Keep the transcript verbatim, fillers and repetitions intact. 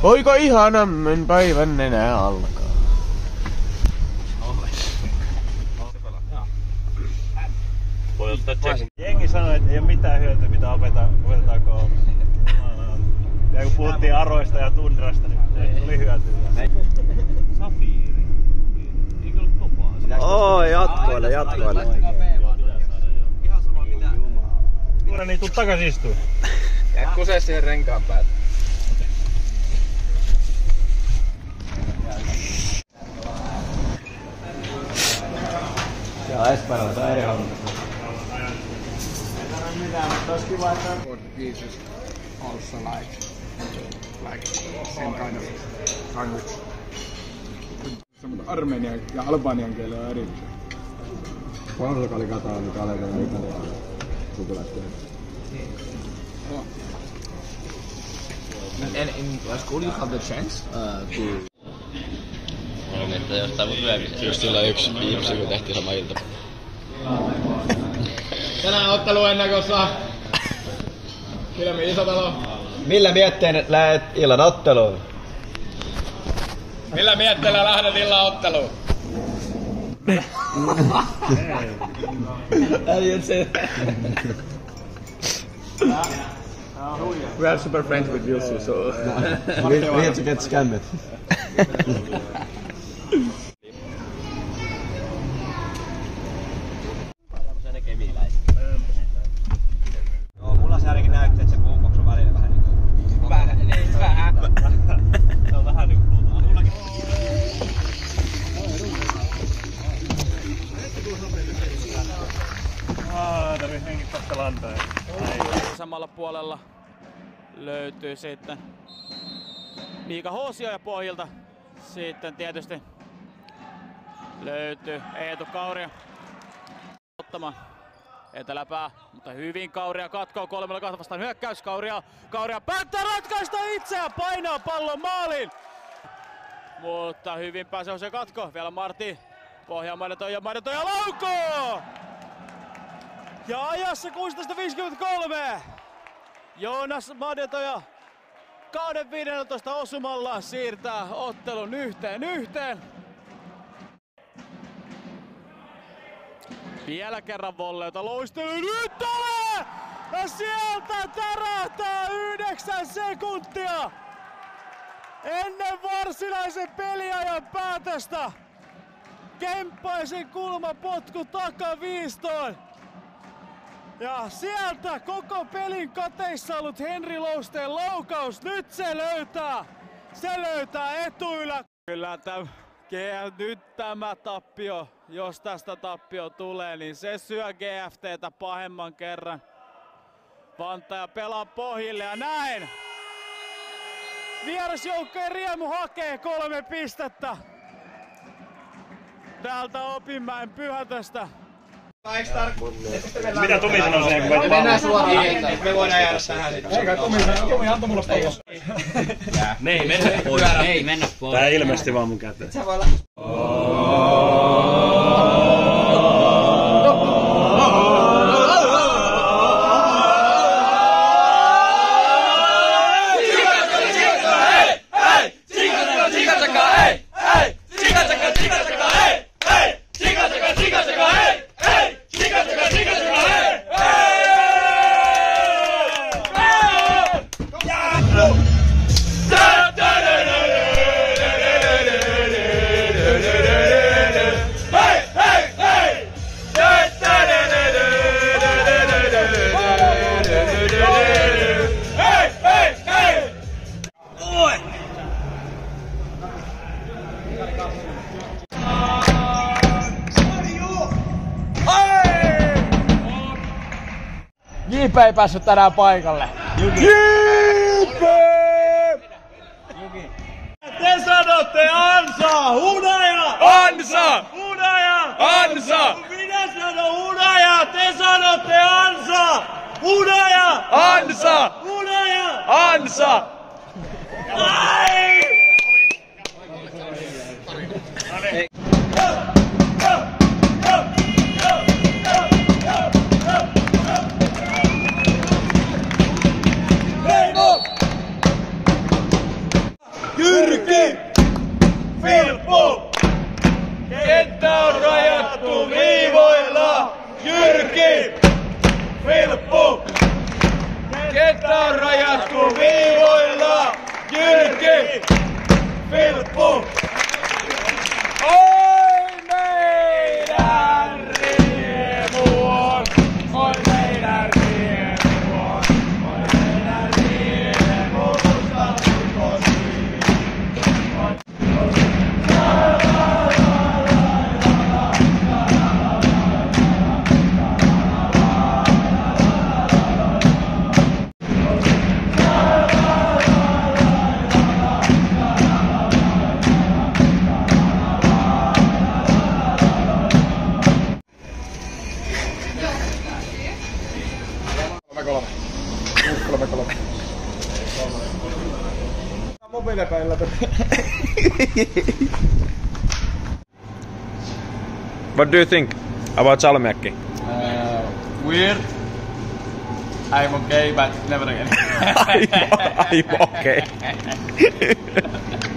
Poika ihanammin päivän enää alkaa. Jengi sanoi, että ei ole mitään hyötyä, mitä opetetaan koulussa. Ja kun puhuttiin aroista ja tundrasta, niin tuli hyötyä. Safiiri. Eikö ollut topaa? Oo, jatkoille, jatkoille. Ihan sama mitä. Kuule, niin tuu takas istuun. Jää kusee siihen renkaan päälle. Ja Espanjalla saa eri hommista. Jesus also like like same kind of language. Armenian ja albanian kieli on eri. Portugali, Katari, Kalevia ja Italia sukulaiskieli. And in school you have the chance uh, to... Että jostain mut hyödyntää. Just sillä yksi viimeisin, kun tehtiin sama ilta. Tänään ottelu ennakossa. Kilmi Isotalo. Millä miettein lähet illan otteluun? Millä mietteellä lähdet illan otteluun? We are super friends with Vilsu, so we, we have to get scammed. Joo, mulla se ainakin näytti, että se boombox on välillä vähän niinku... Vähän, niin vähän. Se on vähän niinku puhutaan. Mullakin... Aaa, tarvii hengittää sitä lantaa. Samalla puolella löytyy sitten Miika Hoosio ja pohjilta sitten tietysti löytyy Eetu Kauria ottamaan eteläpää, mutta hyvin Kauria katkoo kolmella kahta vastaan hyökkäys. Kauria, Kauria päättää ratkaista itse ja painaa pallon maaliin. Mutta hyvin pääsee se katko. Vielä Martti. Pohjaa Maidetoja ja Maidetoja laukoo! Ja ajassa kuusitoista viisikymmentäkolme. Joonas Maidetoja kauden viidenneltoista osumalla siirtää ottelun yhteen yhteen. Vielä kerran volleita loistelu, nyt tulee! Ja sieltä tärähtää yhdeksän sekuntia! Ennen varsinaisen peliajan päätöstä Kemppaisen kulmapotku takaviistoon. Ja sieltä koko pelin kateissa ollut Henri Lousteen laukaus, nyt se löytää, se löytää etuylä. Kyllä tämä, nyt tämä tappio, jos tästä tappio tulee, niin se syö G F T:tä pahemman kerran. Vantaja pelaa pohjille ja näin. Vierasjoukkojen Riemu hakee kolme pistettä. Täältä Opinmäen Pyhätöstä. Mitä Tomi sanoo siihen, kun me mennään suoraan, me voidaan jäädä tähän. Eikä Tomi, Tomi antoi mulle pallosta. Ne ei mennä pois. Ei mennä pois. Tää ilmesti vaan mun käteen. J P ei päässyt tänään paikalle. J P! Te sanotte ansa! Hunaja! Ansa! Hunaja! Ansa! Minä sanon hunaja! Te sanotte ansa! Hunaja! Ansa! Hunaja! Ansa! Ai! kolme kolme. kuusi kolme kolme. Mobiilepäillä. What do you think about Salmiakki? Uh, weird. I'm okay, but never again. I'm, I'm okay.